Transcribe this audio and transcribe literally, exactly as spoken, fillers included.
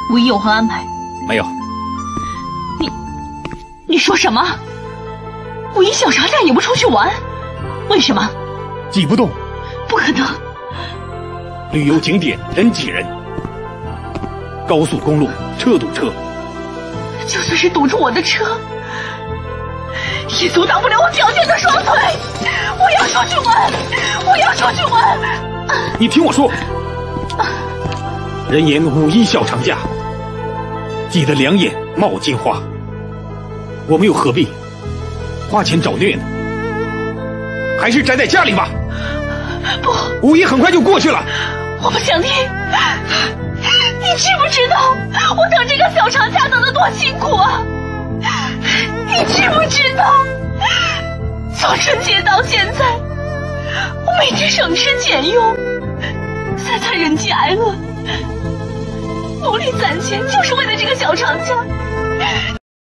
五一有何安排？ 没有。 你，你说什么？五一小长假也不出去玩？为什么？ 挤不动。 不可能。 旅游景点人挤人，高速公路车堵车。 就算是堵住我的车，也阻挡不了我矫健的双腿。我要出去玩，我要出去玩。 你听我说，人言五一小长假，挤得两眼冒金花，我们又何必花钱找虐呢？还是宅在家里吧。 不， 五一很快就过去了。 我不想听。你知不知道我等这个小长假等得多辛苦啊？你知不知道从春节到现在，我每天省吃俭用，三餐人饥挨饿，努力攒钱，就是为了这个小长假。